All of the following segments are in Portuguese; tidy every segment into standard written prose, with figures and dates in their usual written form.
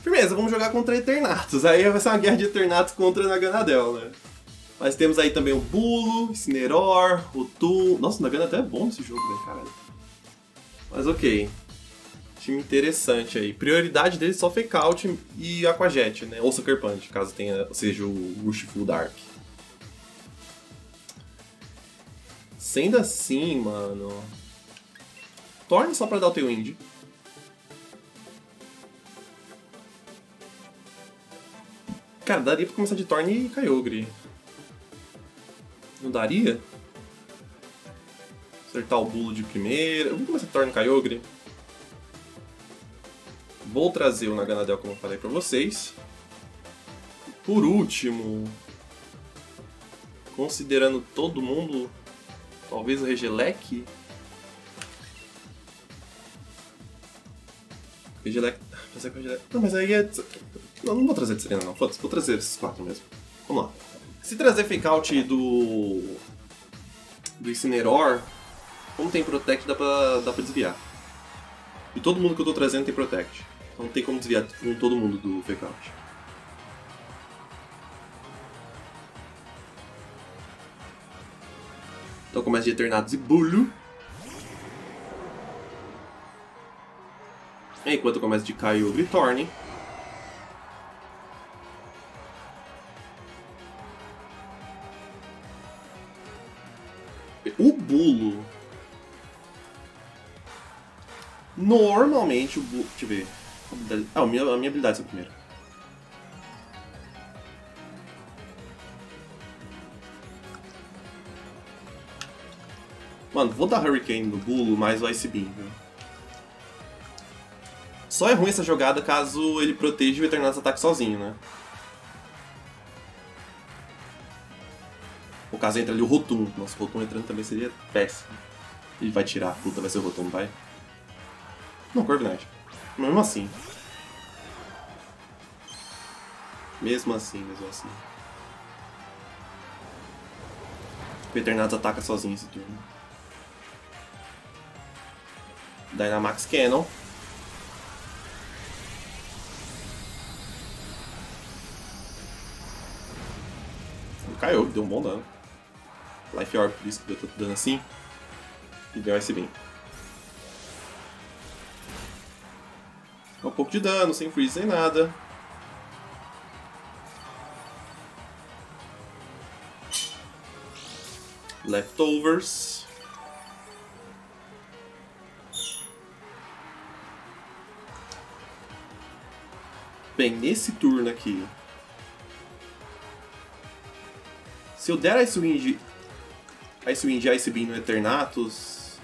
Firmeza, vamos jogar contra Eternatus. Aí vai ser uma guerra de Eternatus contra Naganadel, né? Mas temos aí também o Bulo, Incineroar, o Tu... Nossa, o Naganadel é bom nesse jogo, velho, caralho. Mas ok. Time interessante aí. Prioridade dele só Fake Out e Aquajet, né? Ou Sucker Punch, caso tenha, seja o Rushful Dark. Sendo assim, mano... Torne só pra dar o Tailwind. Cara, daria pra começar de Thorn e Kyogre. Não daria? Acertar o Bulo de primeira. Vamos começar de Thorn e Kyogre. Vou trazer o Naganadel, como eu falei pra vocês. Por último, considerando todo mundo, talvez o Regieleki. Regieleki... Não, mas aí é... Não vou trazer de Serena não, foda-se, vou trazer esses 4 mesmo. Vamos lá. Se trazer Fake Out do Incineroar, como tem Protect, dá pra desviar. E todo mundo que eu tô trazendo tem Protect. Então não tem como desviar com todo mundo do Fake Out. Então começa de Eternatus e Bulo. Enquanto começa de Kyogre e Thorn. O Bulo... Normalmente o Bulo... Deixa eu ver... Ah, a minha habilidade é a primeira. Mano, vou dar Hurricane no Bulo mais o Ice Beam, viu? Só é ruim essa jogada caso ele proteja o Eternatus ataque sozinho, né? No caso entra ali o Rotom. Nossa, o Rotom entrando também seria péssimo. Ele vai tirar, puta, vai ser o Rotom, vai? Não, Corviknight. Mesmo assim. Mesmo assim. O Eternatus ataca sozinho esse turno. Dynamax Cannon. Caiu, deu um bom dano. Life Orb, por isso que deu dano assim. E deu Ice Beam. Um pouco de dano, sem freeze, sem nada. Leftovers. Bem, nesse turno aqui, se eu der Icewind e Ice Beam no Eternatus,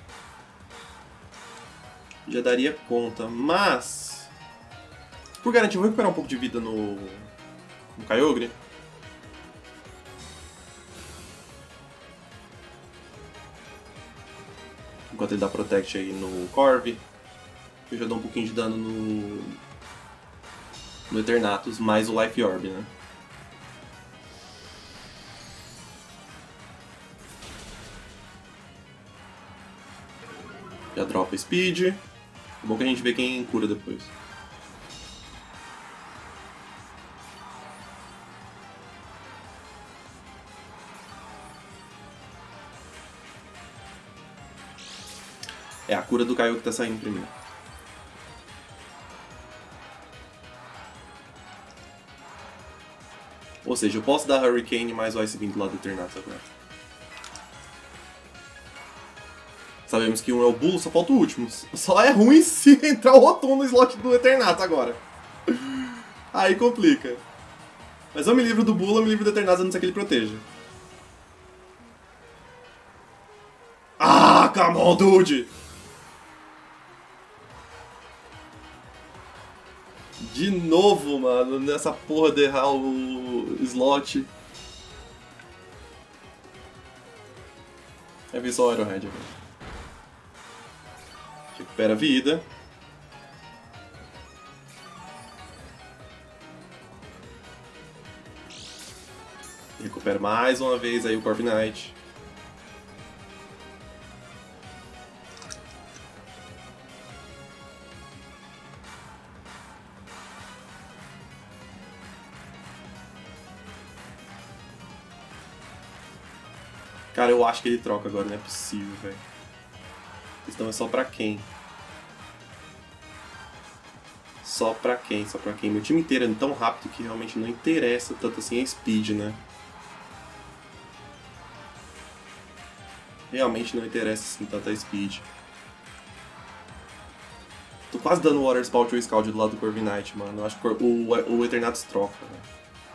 já daria conta, mas por garantia eu vou recuperar um pouco de vida no Kyogre. Enquanto ele dá Protect aí no Corvi, eu já dou um pouquinho de dano no Eternatus, mais o Life Orb, né? Já dropa Speed. É bom que a gente vê quem cura depois. É a cura do Kyogre que tá saindo primeiro. Ou seja, eu posso dar Hurricane mais o Ice Beam do lado do Eternatus agora. Sabemos que um é o Bulo, só falta o último. Só é ruim se entrar o Rotom no slot do Eternatus agora. Aí complica. Mas eu me livro do Bulo, eu me livro do Eternatus, a não ser que ele proteja. Ah, come on, dude! De novo, mano, nessa porra de errar o slot. É ver só o Arrowhead agora. Recupera a vida. Recupera mais uma vez aí o Corviknight. Cara, eu acho que ele troca agora, não é possível, velho. A questão é só pra quem? Só pra quem? Só pra quem? Meu time inteiro é tão rápido que realmente não interessa tanto assim a speed, né? Realmente não interessa assim tanto a speed. Tô quase dando o Water Spout ou o Scald do lado do Corviknight, mano. Eu acho que o Eternatus troca, velho.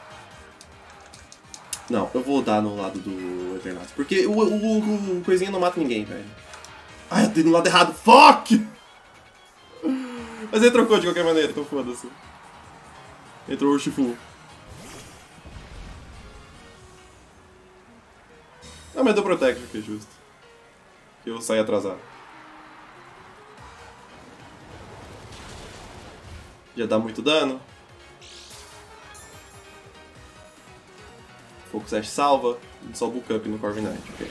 Não, eu vou dar no lado do Eternatus. Porque o coisinha não mata ninguém, velho. Ai, eu dei no lado errado. Fuck! Mas ele trocou de qualquer maneira, então foda-se. Entrou o Urshifu. Ah, mas deu Protect, que é justo. Que eu saí atrasado. Já dá muito dano. Focus Sash salva. E só Bulk Up no Corviknight, ok.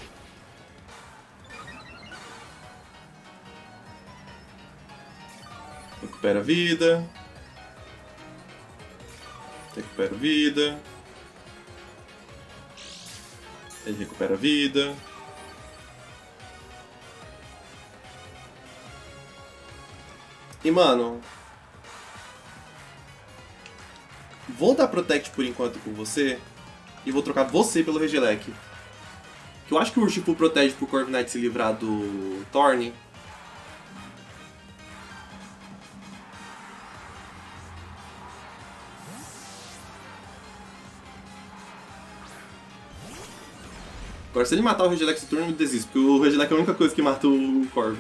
Recupera vida. Recupera vida. Ele recupera vida. E mano, vou dar Protect por enquanto com você. E vou trocar você pelo Regieleki. Que eu acho que o Urshifu protege pro Corviknight se livrar do Thorn. Agora, se ele matar o Regieleki esse turno, eu desisto, porque o Regieleki é a única coisa que mata o Corvi.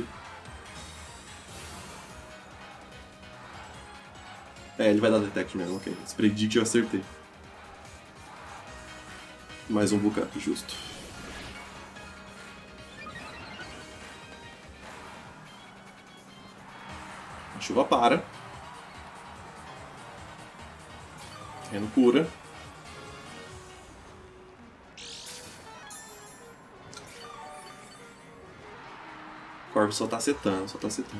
É, ele vai dar Detect mesmo, ok. Esse Predict eu acertei. Mais um Bulk Up, justo. A chuva para. Terreno cura. Corvo só tá setando, só tá setando.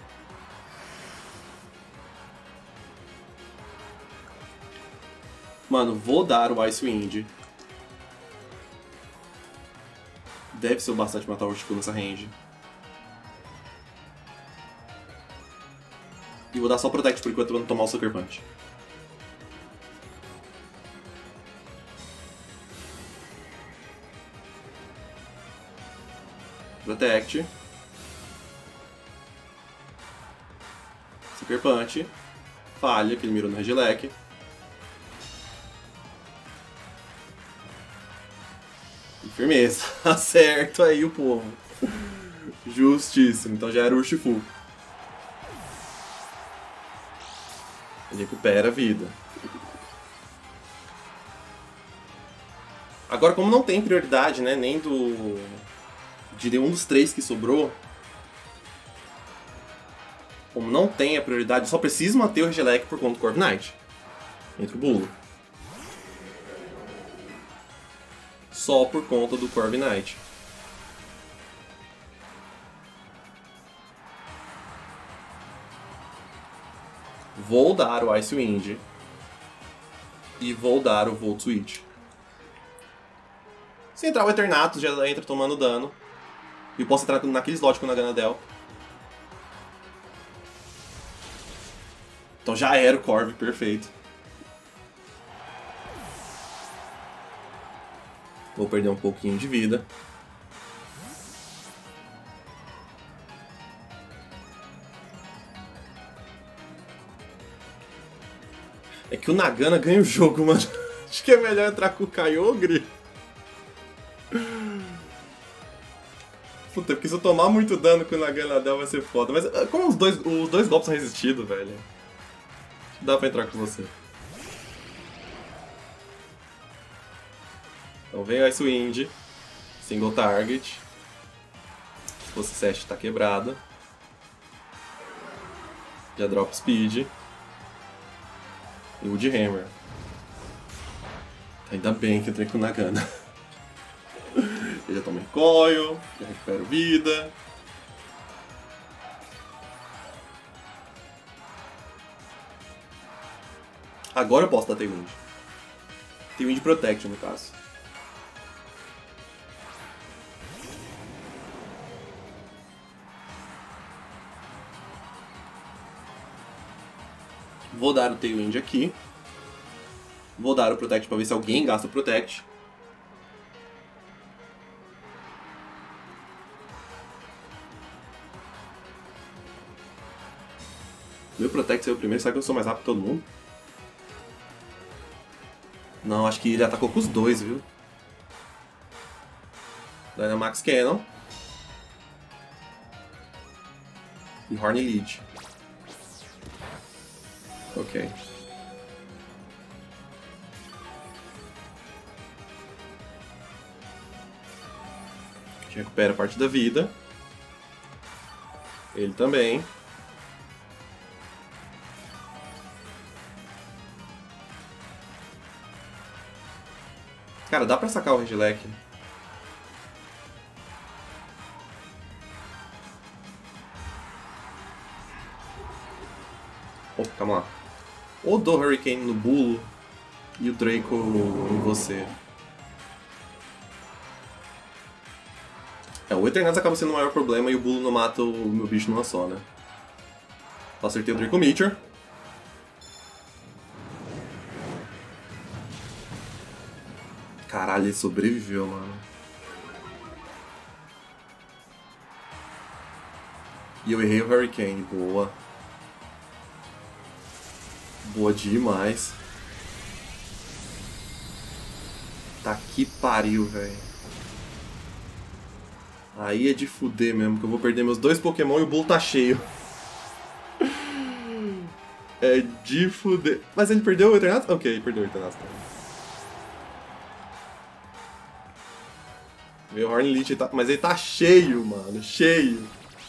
Mano, vou dar o Icewind. Deve ser o bastante matar o Urshifu nessa range. E vou dar só Protect por enquanto pra não tomar o Sucker Punch. Protect. Sucker Punch. Falha, que ele mirou no Regieleki. E firmeza. Acerto aí o povo. Justíssimo. Então já era o Urshifu. Ele recupera a vida. Agora, como não tem prioridade, né, nem de nenhum dos três que sobrou, como não tem a prioridade, só preciso manter o Regieleki por conta do Corviknight. Entra o Bulo. Só por conta do Corviknight. Vou dar o Icewind. E vou dar o Volt Switch. Se entrar o Eternatus, já entra tomando dano. E posso entrar naquele slot com o Naganadel. Então já era o Corvi, perfeito. Vou perder um pouquinho de vida. É que o Nagana ganha o jogo, mano. Acho que é melhor entrar com o Kyogre. Puta, porque se eu tomar muito dano com o Naganadel vai ser foda. Mas como os dois golpes são resistidos, velho. Dá pra entrar com você. Então vem o Icewind. Single target. Se fosse Sash tá quebrada. Já drop speed. E Woodhammer. Ainda bem que entrei com o Nagana. Eu já tomo recoil, já recupero vida. Agora eu posso dar Tailwind. Tailwind Protection, no caso. Vou dar o Tailwind aqui. Vou dar o Protect pra ver se alguém gasta o Protect. Meu Protect saiu primeiro, será que eu sou mais rápido que todo mundo? Não, acho que ele atacou com os dois, viu? Dynamax Cannon. E Horny Lead. Ok. Recupera parte da vida. Ele também. Cara, dá pra sacar o Regieleki. Oh, calma lá. Ou dou Hurricane no Bulo e o Draco em você. O Eternatus acaba sendo o maior problema e o Bulo não mata o meu bicho numa só, né? Acertei o Draco Meteor. Caralho, ele sobreviveu, mano. E eu errei o Hurricane, boa. Boa demais. Tá que pariu, velho. Aí é de fuder mesmo, que eu vou perder meus dois Pokémon e o Bull tá cheio. É de fuder. Mas ele perdeu o Eternatus? Ok, ele perdeu o Eternatus. Meu Horny Leech, tá... mas ele tá cheio, mano. Cheio.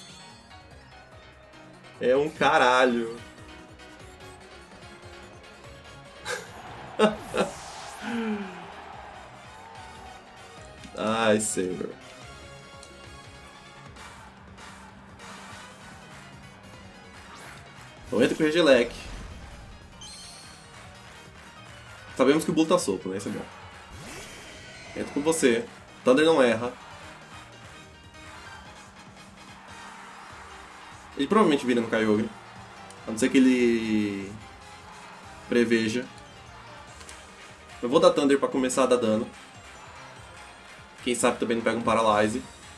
É um caralho. Ai, Saber. Então entra com o Regieleki. Sabemos que o Bull tá solto, né? Isso é bom. Entra com você. Thunder não erra. Ele provavelmente vira no Kyogre. A não ser que ele preveja. Eu vou dar Thunder pra começar a dar dano. Quem sabe também não pega um Paralyze.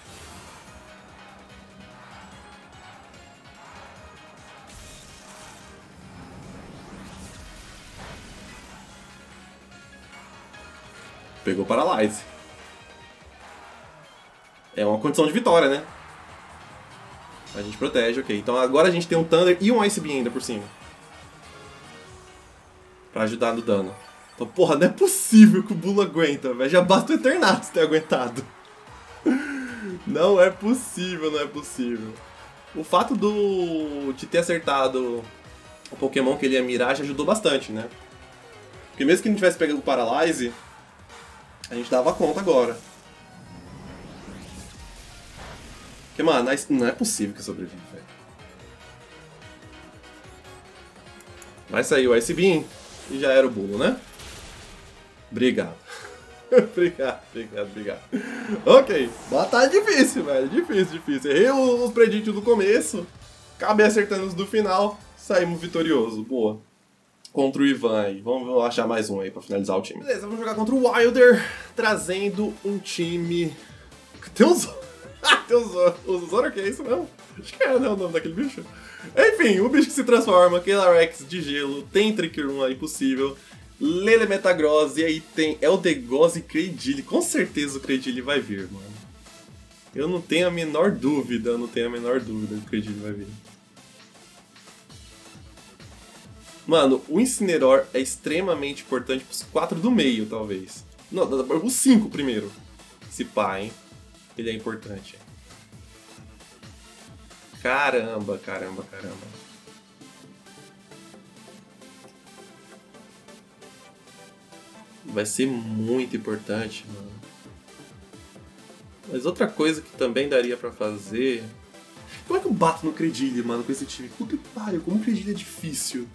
Pegou Paralyze. É uma condição de vitória, né? A gente protege, ok. Então agora a gente tem um Thunder e um Ice Beam ainda por cima. Pra ajudar no dano. Então, porra, não é possível que o Bull aguenta, velho. Já basta o Eternatus ter aguentado. Não é possível, não é possível. O fato de ter acertado o Pokémon que ele ia mirar já ajudou bastante, né? Porque mesmo que não tivesse pegado o Paralyze, a gente dava conta agora. Porque, mano, não é possível que eu sobreviva, velho. Vai sair o Ice Beam e já era o Bull, né? Obrigado. obrigado. Ok, batalha difícil, velho. Difícil. Errei os preditos do começo, acabei acertando os do final, saímos vitorioso. Boa. Contra o Ivan aí. Vamos achar mais um aí pra finalizar o time. Beleza, vamos jogar contra o Wilder, trazendo um time... Tem uns... Tem os Zoro, que é isso mesmo? Acho que é, né, o nome daquele bicho. Enfim, o bicho que se transforma, Calyrex de gelo, tem Trick Room aí possível, Lele Metagross, e aí tem Eldegoss e Cradily. Com certeza o Cradily vai vir, mano. Eu não tenho a menor dúvida, que o Cradily vai vir. Mano, o Incineroar é extremamente importante pros 4 do meio, talvez. Não, os 5 primeiro. Se pá, hein. Ele é importante. Caramba. Vai ser muito importante, mano. Mas outra coisa que também daria pra fazer... Como é que eu bato no Cradily, mano, com esse time? Puta que pariu, como o Cradily é difícil.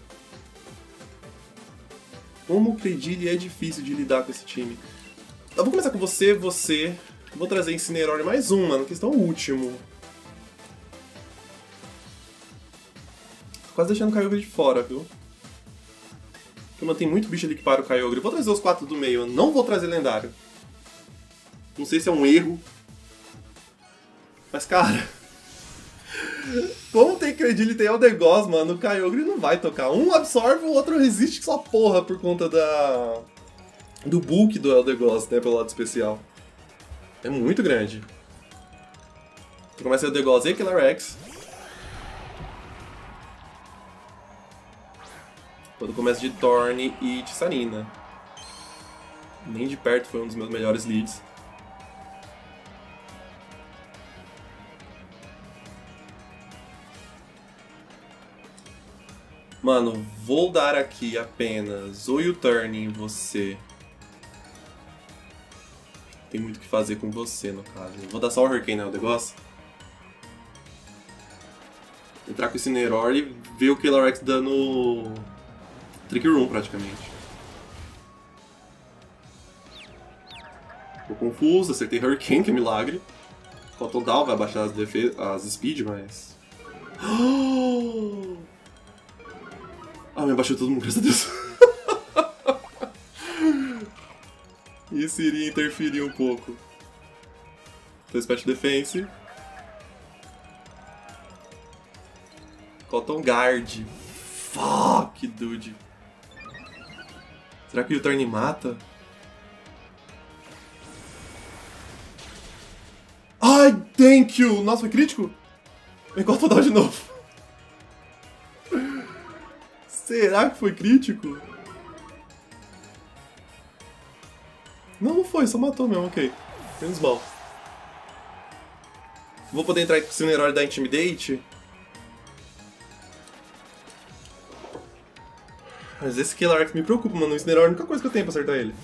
Como o Cradily é difícil de lidar com esse time. Eu vou começar com você. Vou trazer Incineroar mais um, mano, questão último. Tô quase deixando o Kyogre de fora, viu? Porque tem muito bicho ali que para o Kyogre. Eu vou trazer os 4 do meio, eu não vou trazer lendário. Não sei se é um erro. Mas, cara... Como tem Credilha e tem Eldegoss, mano, o Kyogre não vai tocar. Um absorve, o outro resiste só porra por conta do bulk do Eldegoss, né, pelo lado especial. É muito grande. Então começa Eldegoss e Calyrex. Quando começa de Thorn e Tissanina. Nem de perto foi um dos meus melhores leads. Mano, vou dar aqui apenas o U-Turn em você. Tem muito o que fazer com você, no caso. Vou dar só o Hurricane no Eldegoss. Entrar com esse Incineroar e ver o Calyrex dando... Trick Room, praticamente. Tô confuso, acertei Hurricane, que é milagre. Cotton Down vai baixar as speed, mas... Ah, me abaixou todo mundo, graças a Deus. Isso iria interferir um pouco. Então, Special Defense. Cotton Guard. Fuck, dude. Será que o U-Turn mata? Ai, thank you! Nossa, foi crítico? Vem Cotton Down de novo. Será que foi crítico? Não, não foi, só matou mesmo, ok. Menos mal. Vou poder entrar com o Incineroar e dar Intimidate? Mas esse Calyrex me preocupa, mano. O Incineroar é a única coisa que eu tenho pra acertar ele.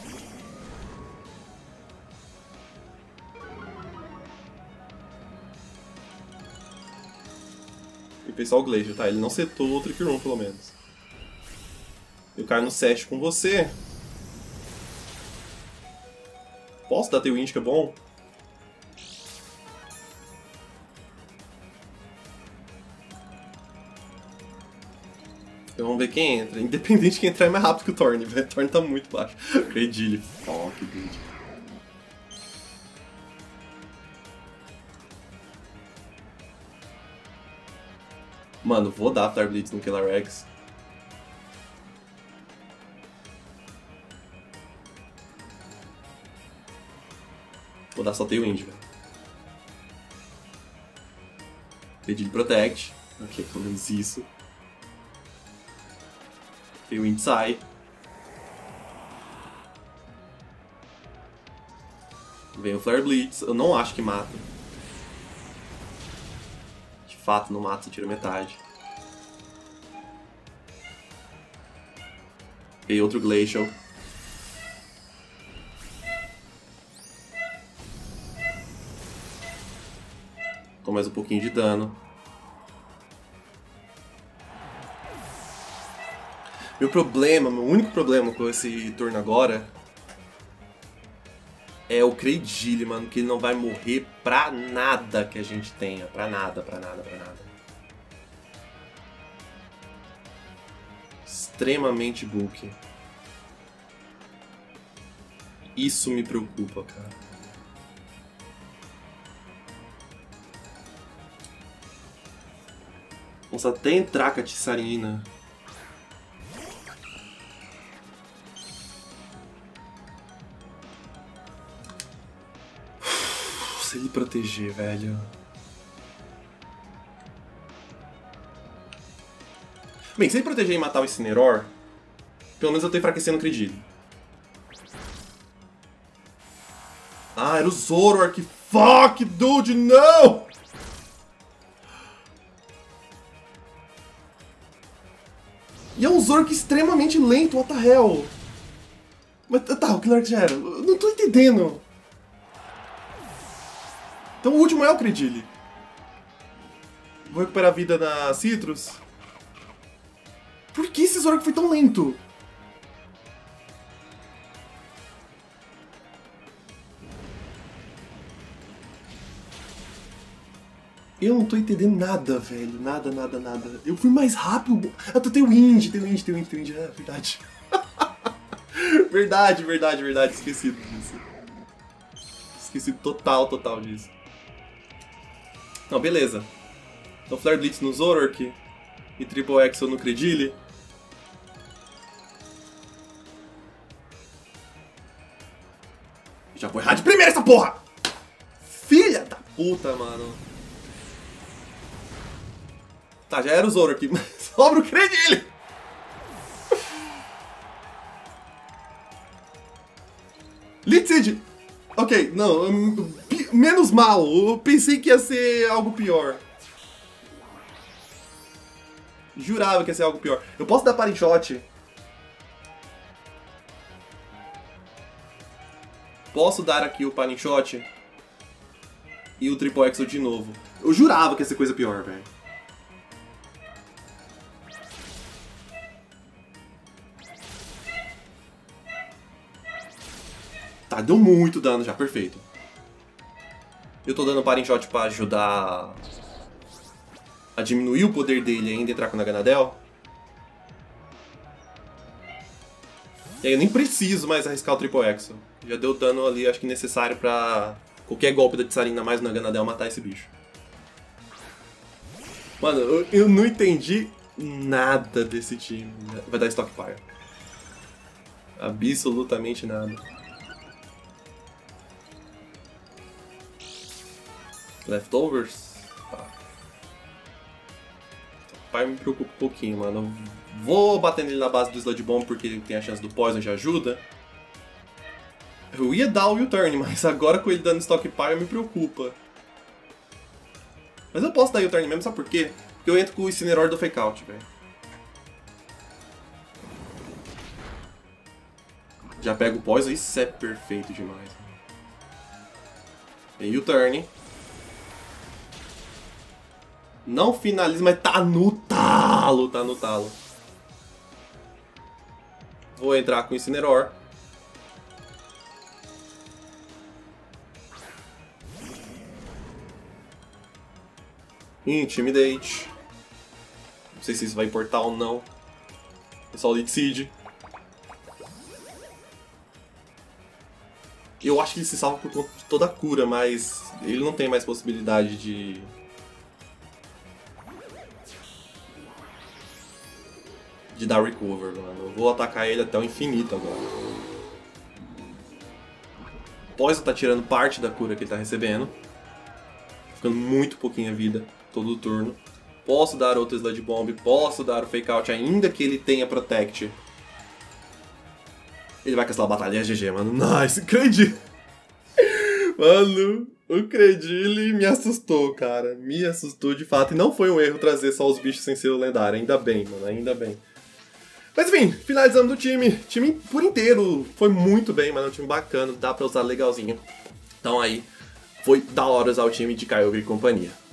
E fez só o Glacier, tá? Ele não setou o Trick Room, pelo menos. Eu caio no Sash com você. Posso dar Tailwind, que é bom? Então vamos ver quem entra. Independente de quem entrar é mais rápido que o Thorn, velho. O Thorn tá muito baixo. Credilha. Fuck, dude. Mano, vou dar After Blitz no Calyrex. Vou dar só Tailwind, velho. Credilha Protect. Ok, pelo menos isso. Tailwind sai. Vem o Flare Blitz. Eu não acho que mata. De fato, não mata, tira metade. E outro Glacial. Com mais um pouquinho de dano. Meu único problema com esse turno agora é o Credilha, mano, que ele não vai morrer pra nada que a gente tenha. Pra nada, pra nada, pra nada. Extremamente bulky. Isso me preocupa, cara. Vamos até entrar com a Tissanina. Se ele proteger, velho. Bem, se ele proteger e matar o Incineroar, pelo menos eu tô enfraquecendo o Credilha. Ah, era o Zoroark. Que fuck, dude, não! E é um Zoroark extremamente lento, what the hell? Mas tá, o Calyrex já era. Eu não tô entendendo. Então o último é o Credilha. Vou recuperar a vida na Citrus. Por que esse Zoroark foi tão lento? Eu não tô entendendo nada, velho. Nada, nada, nada. Eu fui mais rápido. Ah, tem o Wind, é verdade. Verdade, verdade, verdade. Esquecido disso. Esqueci total disso. Não, beleza. Então Flare Blitz no Zoroark e Triple Axel no Credilli. Já foi rádio primeiro essa porra! Filha da puta, mano. Tá, já era o Zoroark, mas sobra o Credilli! Leech Seed! Ok, não, menos mal. Eu pensei que ia ser algo pior. Jurava que ia ser algo pior. Eu posso dar Parting Shot? Posso dar aqui o Parting Shot e o Triple Axel de novo. Eu jurava que ia ser coisa pior, velho. Tá, deu muito dano já, perfeito. Eu tô dando Parting Shot pra ajudar a diminuir o poder dele e ainda entrar com o Naganadel. E aí eu nem preciso mais arriscar o Triple Axel. Já deu dano ali, acho que necessário pra qualquer golpe da Tsarina mais no Naganadel matar esse bicho. Mano, eu não entendi nada desse time. Vai dar Stockfire. Absolutamente nada. Leftovers? Tá. Stockfire me preocupa um pouquinho, mano. Vou bater nele na base do Sludge Bomb porque ele tem a chance do Poison, já ajuda. Eu ia dar o U-Turn, mas agora com ele dando Stockfire me preocupa. Mas eu posso dar U-Turn mesmo, sabe por quê? Porque eu entro com o Incineroar do Fake Out, velho. Já pego o Poison, isso é perfeito demais. Tem U-Turn. Não finaliza, mas tá no talo, tá no talo. Vou entrar com o Incineroar. Intimidate. Não sei se isso vai importar ou não. É só o Leech Seed. Eu acho que ele se salva por conta de toda a cura, mas ele não tem mais possibilidade de dar recover, mano. Eu vou atacar ele até o infinito agora. Poison tá tirando parte da cura que ele tá recebendo. Ficando muito pouquinha vida todo o turno. Posso dar outro Sludge Bomb, posso dar o Fake Out, ainda que ele tenha Protect. Ele vai cancelar a batalha, é GG, mano. Nice, Credilli. Mano, o Credilli me assustou, cara. Me assustou de fato. E não foi um erro trazer só os bichos sem ser o lendário. Ainda bem, mano, ainda bem. Mas enfim, finalizando o time. O time por inteiro foi muito bem, mano. Um time bacana, dá pra usar legalzinho. Então aí, foi da hora usar o time de Kyogre e companhia.